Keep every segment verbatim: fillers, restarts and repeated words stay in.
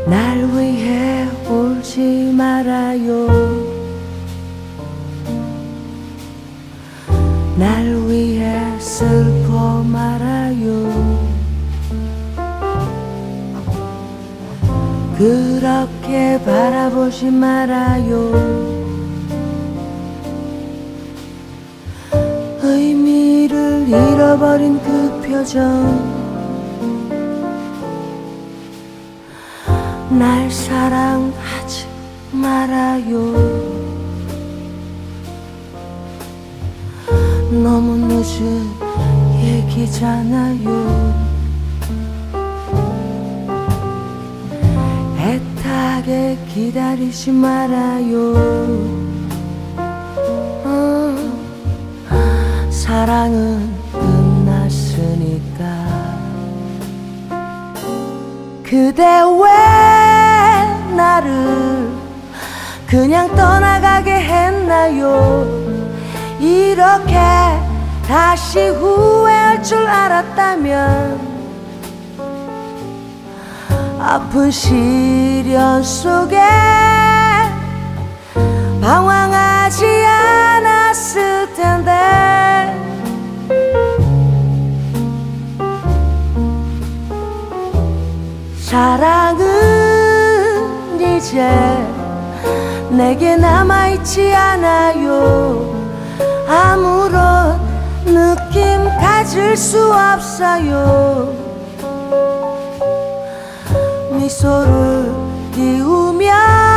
날 위해 울지 말아요. 날 위해 슬퍼 말아요. 그렇게 바라보지 말아요. 의미를 잃어버린 그 표정, 날 사랑하지 말아요. 너무 늦은 얘기잖아요. 애타게 기다리지 말아요. 어, 사랑은 끝났으니까. 그대 왜 나를 그냥 떠나가게 했나요? 이렇게 다시 후회할 줄 알았다면 아픈 시련 속에 방황하지 않았을 텐데. 사랑은 이제 내게 남아있지 않아요. 아무런 느낌 가질 수 없어요. 미소를 띄우면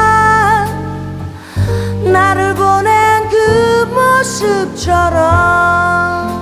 나를 보낸 그 모습처럼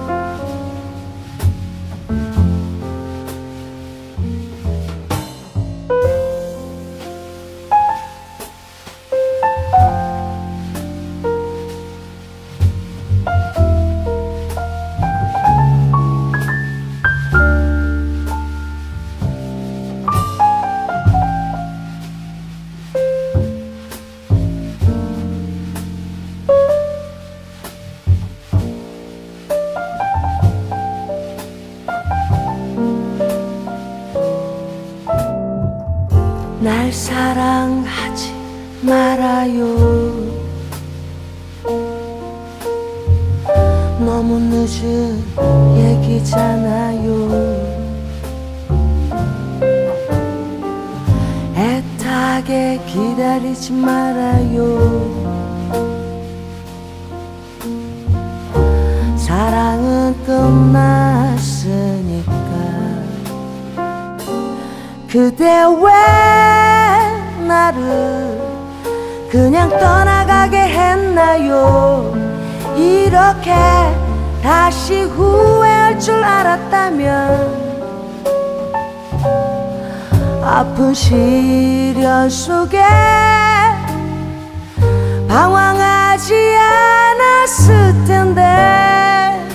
날 사랑하지 말아요. 너무 늦은 얘기잖아요. 애타게 기다리지 말아요. 사랑은 끝났으니까. 그대 왜 나를 그냥 떠나가게 했나요? 이렇게 다시 후회할 줄 알았다면 아픈 시련 속에 방황하지 않았을 텐데.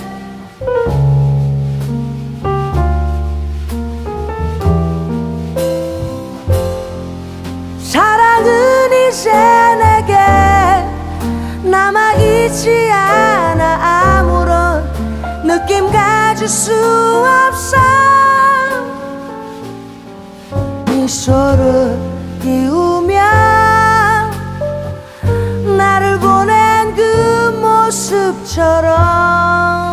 사랑은 이제 내게 남아있지 않아. 아무런 느낌 가질 수 없어. 미소를 띄우면 나를 보낸 그 모습처럼